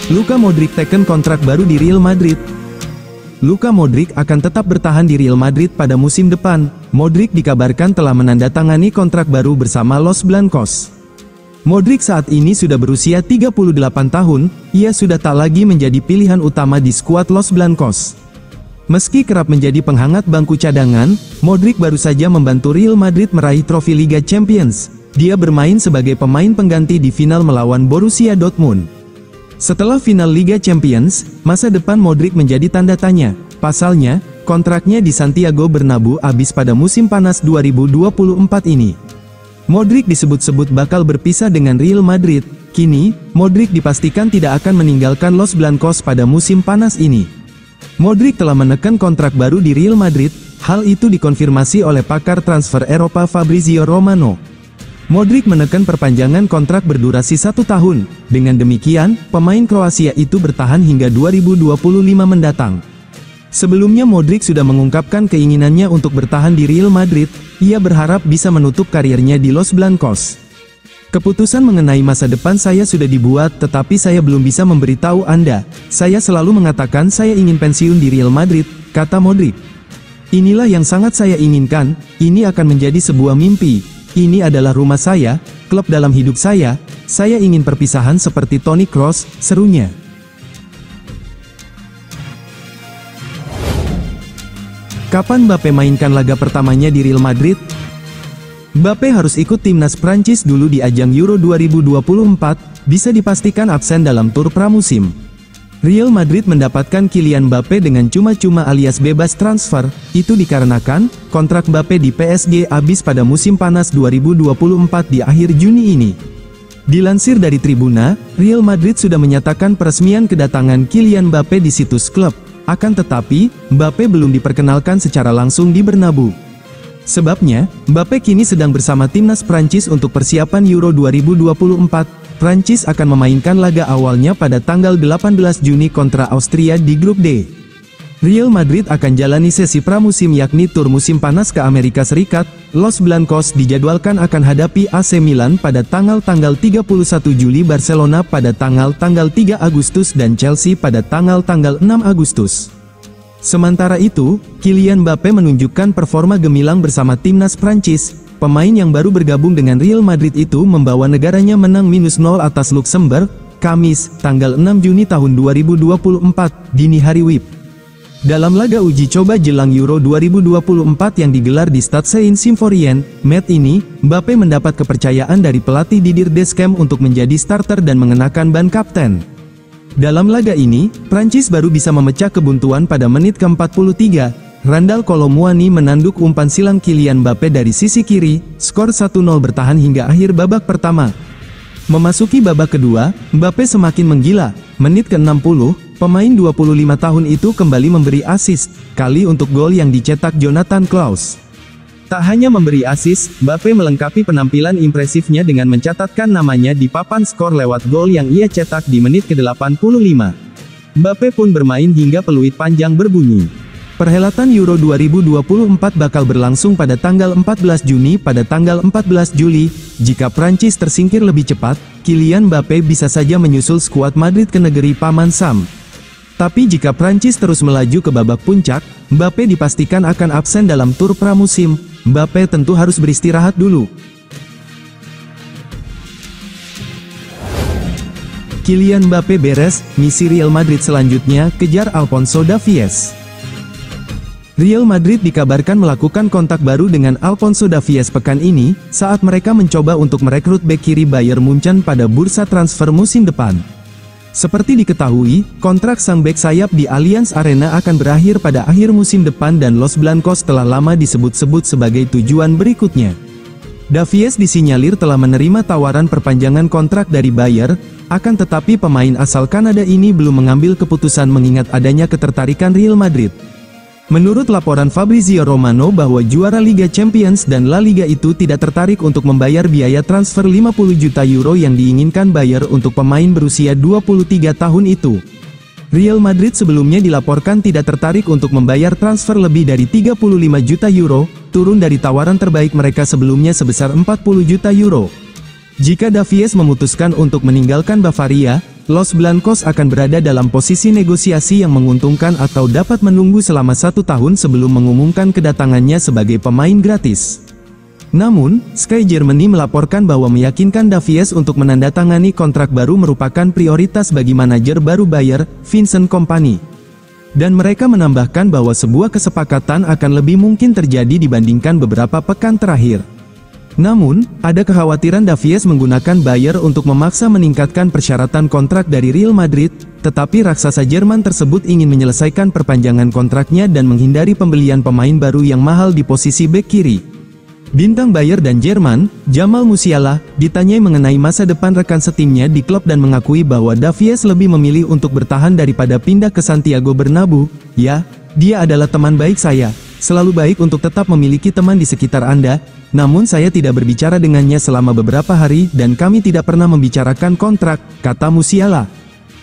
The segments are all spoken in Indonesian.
Luka Modric teken kontrak baru di Real Madrid. Luka Modric akan tetap bertahan di Real Madrid pada musim depan. Modric dikabarkan telah menandatangani kontrak baru bersama Los Blancos. Modric saat ini sudah berusia 38 tahun, ia sudah tak lagi menjadi pilihan utama di skuad Los Blancos. Meski kerap menjadi penghangat bangku cadangan, Modric baru saja membantu Real Madrid meraih trofi Liga Champions. Dia bermain sebagai pemain pengganti di final melawan Borussia Dortmund. Setelah final Liga Champions, masa depan Modric menjadi tanda tanya. Pasalnya, kontraknya di Santiago Bernabeu habis pada musim panas 2024 ini. Modric disebut-sebut bakal berpisah dengan Real Madrid. Kini, Modric dipastikan tidak akan meninggalkan Los Blancos pada musim panas ini. Modric telah menekan kontrak baru di Real Madrid, hal itu dikonfirmasi oleh pakar transfer Eropa Fabrizio Romano. Modric menekan perpanjangan kontrak berdurasi 1 tahun. Dengan demikian, pemain Kroasia itu bertahan hingga 2025 mendatang. Sebelumnya Modric sudah mengungkapkan keinginannya untuk bertahan di Real Madrid. Ia berharap bisa menutup karirnya di Los Blancos. Keputusan mengenai masa depan saya sudah dibuat, tetapi saya belum bisa memberitahu Anda. Saya selalu mengatakan saya ingin pensiun di Real Madrid, kata Modric. Inilah yang sangat saya inginkan, ini akan menjadi sebuah mimpi. Ini adalah rumah saya, klub dalam hidup saya ingin perpisahan seperti Toni Kroos, serunya. Kapan Mbappé mainkan laga pertamanya di Real Madrid? Mbappé harus ikut timnas Prancis dulu di ajang Euro 2024, bisa dipastikan absen dalam tur pramusim. Real Madrid mendapatkan Kylian Mbappé dengan cuma-cuma alias bebas transfer, itu dikarenakan, kontrak Mbappé di PSG habis pada musim panas 2024 di akhir Juni ini. Dilansir dari Tribuna, Real Madrid sudah menyatakan peresmian kedatangan Kylian Mbappé di situs klub, akan tetapi, Mbappé belum diperkenalkan secara langsung di Bernabeu. Sebabnya, Mbappé kini sedang bersama timnas Prancis untuk persiapan Euro 2024. Prancis akan memainkan laga awalnya pada tanggal 18 Juni kontra Austria di grup D. Real Madrid akan jalani sesi pramusim yakni tur musim panas ke Amerika Serikat. Los Blancos dijadwalkan akan hadapi AC Milan pada tanggal 31 Juli, Barcelona pada tanggal 3 Agustus dan Chelsea pada tanggal 6 Agustus. Sementara itu, Kylian Mbappé menunjukkan performa gemilang bersama timnas Prancis. Pemain yang baru bergabung dengan Real Madrid itu membawa negaranya menang -0 atas Luxembourg, Kamis, tanggal 6 Juni tahun 2024, dini hari WIB. Dalam laga uji coba jelang Euro 2024 yang digelar di Stade Saint-Symphorien, Met ini, Mbappé mendapat kepercayaan dari pelatih Didier Deschamps untuk menjadi starter dan mengenakan ban kapten. Dalam laga ini, Prancis baru bisa memecah kebuntuan pada menit ke-43. Randal Kolo Muani menanduk umpan silang Kylian Mbappé dari sisi kiri, skor 1-0 bertahan hingga akhir babak pertama. Memasuki babak kedua, Mbappé semakin menggila. Menit ke-60, pemain 25 tahun itu kembali memberi assist, kali untuk gol yang dicetak Jonathan Klaus. Tak hanya memberi assist, Mbappé melengkapi penampilan impresifnya dengan mencatatkan namanya di papan skor lewat gol yang ia cetak di menit ke-85. Mbappé pun bermain hingga peluit panjang berbunyi. Perhelatan Euro 2024 bakal berlangsung pada tanggal 14 Juni pada tanggal 14 Juli. Jika Prancis tersingkir lebih cepat, Kylian Mbappé bisa saja menyusul skuad Madrid ke negeri Paman Sam. Tapi jika Prancis terus melaju ke babak puncak, Mbappé dipastikan akan absen dalam tur pramusim. Mbappé tentu harus beristirahat dulu. Kylian Mbappé beres, misi Real Madrid selanjutnya kejar Alphonso Davies. Real Madrid dikabarkan melakukan kontak baru dengan Alphonso Davies pekan ini, saat mereka mencoba untuk merekrut bek kiri Bayern Munchen pada bursa transfer musim depan. Seperti diketahui, kontrak sang bek sayap di Allianz Arena akan berakhir pada akhir musim depan dan Los Blancos telah lama disebut-sebut sebagai tujuan berikutnya. Davies disinyalir telah menerima tawaran perpanjangan kontrak dari Bayern, akan tetapi pemain asal Kanada ini belum mengambil keputusan mengingat adanya ketertarikan Real Madrid. Menurut laporan Fabrizio Romano bahwa juara Liga Champions dan La Liga itu tidak tertarik untuk membayar biaya transfer 50 juta euro yang diinginkan Bayern untuk pemain berusia 23 tahun itu. Real Madrid sebelumnya dilaporkan tidak tertarik untuk membayar transfer lebih dari 35 juta euro, turun dari tawaran terbaik mereka sebelumnya sebesar 40 juta euro. Jika Davies memutuskan untuk meninggalkan Bavaria, Los Blancos akan berada dalam posisi negosiasi yang menguntungkan atau dapat menunggu selama 1 tahun sebelum mengumumkan kedatangannya sebagai pemain gratis. Namun, Sky Germany melaporkan bahwa meyakinkan Davies untuk menandatangani kontrak baru merupakan prioritas bagi manajer baru Bayer, Vincent Kompany. Dan mereka menambahkan bahwa sebuah kesepakatan akan lebih mungkin terjadi dibandingkan beberapa pekan terakhir. Namun, ada kekhawatiran Davies menggunakan Bayer untuk memaksa meningkatkan persyaratan kontrak dari Real Madrid, tetapi raksasa Jerman tersebut ingin menyelesaikan perpanjangan kontraknya dan menghindari pembelian pemain baru yang mahal di posisi bek kiri. Bintang Bayer dan Jerman, Jamal Musiala, ditanyai mengenai masa depan rekan setimnya di klub dan mengakui bahwa Davies lebih memilih untuk bertahan daripada pindah ke Santiago Bernabeu. "Ya, dia adalah teman baik saya. Selalu baik untuk tetap memiliki teman di sekitar Anda, namun saya tidak berbicara dengannya selama beberapa hari dan kami tidak pernah membicarakan kontrak," kata Musiala.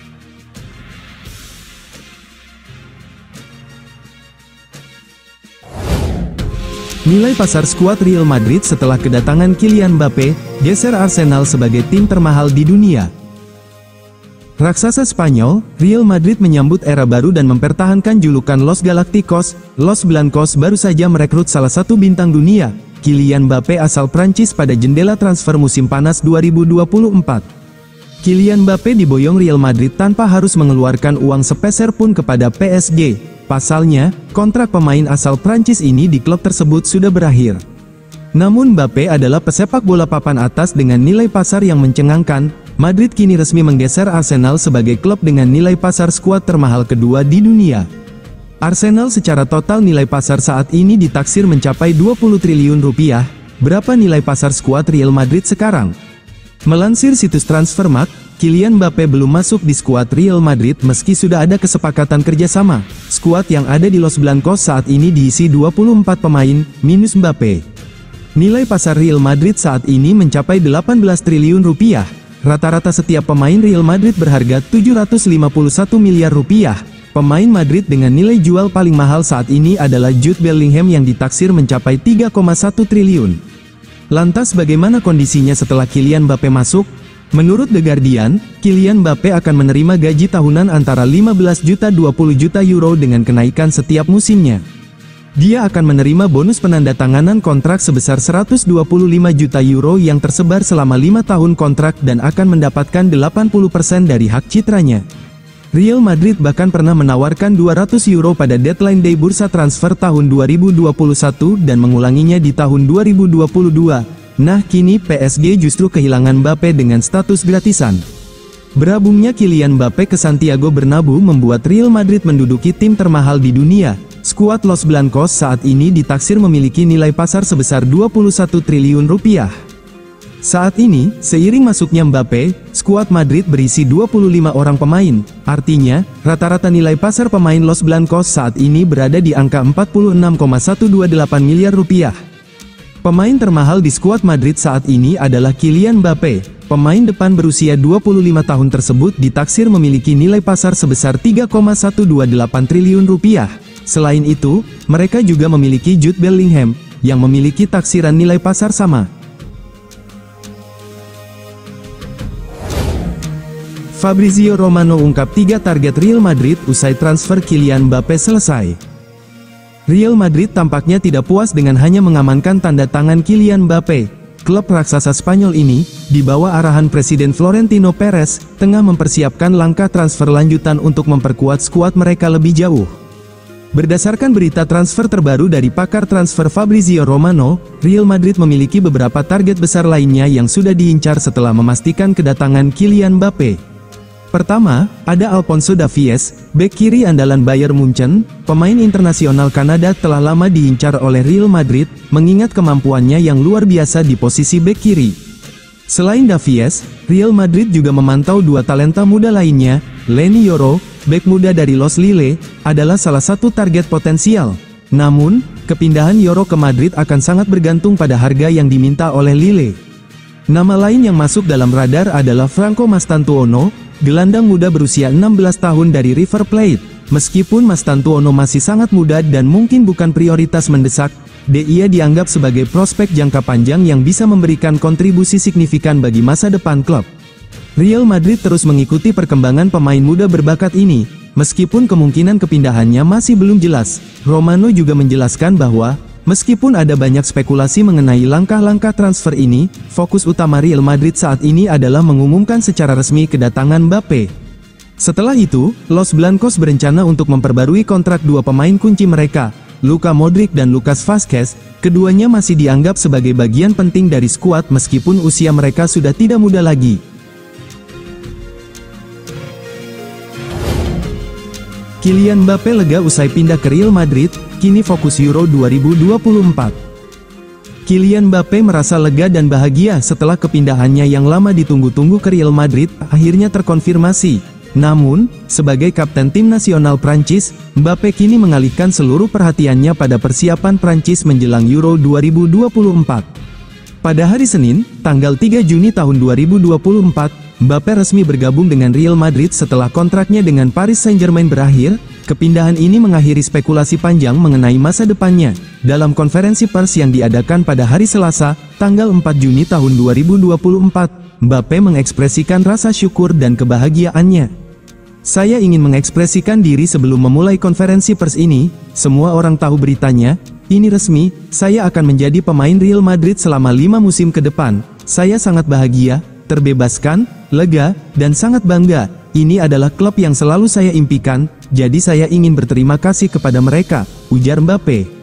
Nilai pasar skuad Real Madrid setelah kedatangan Kylian Mbappe, geser Arsenal sebagai tim termahal di dunia. Raksasa Spanyol, Real Madrid menyambut era baru dan mempertahankan julukan Los Galacticos. Los Blancos baru saja merekrut salah satu bintang dunia, Kylian Mbappe asal Prancis pada jendela transfer musim panas 2024. Kylian Mbappe diboyong Real Madrid tanpa harus mengeluarkan uang sepeser pun kepada PSG. Pasalnya, kontrak pemain asal Prancis ini di klub tersebut sudah berakhir. Namun Mbappe adalah pesepak bola papan atas dengan nilai pasar yang mencengangkan. Madrid kini resmi menggeser Arsenal sebagai klub dengan nilai pasar skuad termahal kedua di dunia. Arsenal secara total nilai pasar saat ini ditaksir mencapai 20 triliun rupiah. Berapa nilai pasar skuad Real Madrid sekarang? Melansir situs Transfermarkt, Kylian Mbappe belum masuk di skuad Real Madrid meski sudah ada kesepakatan kerjasama. Skuad yang ada di Los Blancos saat ini diisi 24 pemain, minus Mbappe. Nilai pasar Real Madrid saat ini mencapai 18 triliun rupiah. Rata-rata setiap pemain Real Madrid berharga 751 miliar rupiah. Pemain Madrid dengan nilai jual paling mahal saat ini adalah Jude Bellingham yang ditaksir mencapai 3,1 triliun. Lantas bagaimana kondisinya setelah Kylian Mbappe masuk? Menurut The Guardian, Kylian Mbappe akan menerima gaji tahunan antara 15 juta 20 juta euro dengan kenaikan setiap musimnya. Dia akan menerima bonus penandatanganan kontrak sebesar 125 juta euro yang tersebar selama 5 tahun kontrak dan akan mendapatkan 80% dari hak citranya. Real Madrid bahkan pernah menawarkan 200 euro pada deadline day bursa transfer tahun 2021 dan mengulanginya di tahun 2022. Nah kini PSG justru kehilangan Mbappe dengan status gratisan. Berabungnya Kylian Mbappe ke Santiago Bernabeu membuat Real Madrid menduduki tim termahal di dunia. Skuad Los Blancos saat ini ditaksir memiliki nilai pasar sebesar 21 triliun rupiah. Saat ini, seiring masuknya Mbappe, skuad Madrid berisi 25 orang pemain. Artinya, rata-rata nilai pasar pemain Los Blancos saat ini berada di angka 46,128 miliar rupiah. Pemain termahal di skuad Madrid saat ini adalah Kylian Mbappe. Pemain depan berusia 25 tahun tersebut ditaksir memiliki nilai pasar sebesar 3,128 triliun rupiah. Selain itu, mereka juga memiliki Jude Bellingham, yang memiliki taksiran nilai pasar sama. Fabrizio Romano ungkap 3 target Real Madrid usai transfer Kylian Mbappe selesai. Real Madrid tampaknya tidak puas dengan hanya mengamankan tanda tangan Kylian Mbappe. Klub raksasa Spanyol ini, di bawah arahan Presiden Florentino Perez, tengah mempersiapkan langkah transfer lanjutan untuk memperkuat skuad mereka lebih jauh. Berdasarkan berita transfer terbaru dari pakar transfer Fabrizio Romano, Real Madrid memiliki beberapa target besar lainnya yang sudah diincar setelah memastikan kedatangan Kylian Mbappe. Pertama, ada Alphonso Davies, bek kiri andalan Bayern Munchen. Pemain internasional Kanada telah lama diincar oleh Real Madrid, mengingat kemampuannya yang luar biasa di posisi bek kiri. Selain Davies, Real Madrid juga memantau 2 talenta muda lainnya. Leny Yoro, bek muda dari Los Lille, adalah salah satu target potensial. Namun, kepindahan Yoro ke Madrid akan sangat bergantung pada harga yang diminta oleh Lille. Nama lain yang masuk dalam radar adalah Franco Mastantuono, gelandang muda berusia 16 tahun dari River Plate. Meskipun Mastantuono masih sangat muda dan mungkin bukan prioritas mendesak, dia dianggap sebagai prospek jangka panjang yang bisa memberikan kontribusi signifikan bagi masa depan klub. Real Madrid terus mengikuti perkembangan pemain muda berbakat ini, meskipun kemungkinan kepindahannya masih belum jelas. Romano juga menjelaskan bahwa, meskipun ada banyak spekulasi mengenai langkah-langkah transfer ini, fokus utama Real Madrid saat ini adalah mengumumkan secara resmi kedatangan Mbappe. Setelah itu, Los Blancos berencana untuk memperbarui kontrak dua pemain kunci mereka, Luka Modric dan Lucas Vazquez. Keduanya masih dianggap sebagai bagian penting dari skuad meskipun usia mereka sudah tidak muda lagi. Kylian Mbappe lega usai pindah ke Real Madrid, kini fokus Euro 2024. Kylian Mbappe merasa lega dan bahagia setelah kepindahannya yang lama ditunggu-tunggu ke Real Madrid akhirnya terkonfirmasi. Namun, sebagai kapten tim nasional Prancis, Mbappe kini mengalihkan seluruh perhatiannya pada persiapan Prancis menjelang Euro 2024. Pada hari Senin, tanggal 3 Juni tahun 2024, Mbappe resmi bergabung dengan Real Madrid setelah kontraknya dengan Paris Saint-Germain berakhir. Kepindahan ini mengakhiri spekulasi panjang mengenai masa depannya. Dalam konferensi pers yang diadakan pada hari Selasa, tanggal 4 Juni tahun 2024, Mbappe mengekspresikan rasa syukur dan kebahagiaannya. Saya ingin mengekspresikan diri sebelum memulai konferensi pers ini, semua orang tahu beritanya, ini resmi, saya akan menjadi pemain Real Madrid selama 5 musim ke depan. Saya sangat bahagia, terbebaskan, lega, dan sangat bangga. Ini adalah klub yang selalu saya impikan, jadi saya ingin berterima kasih kepada mereka, ujar Mbappe.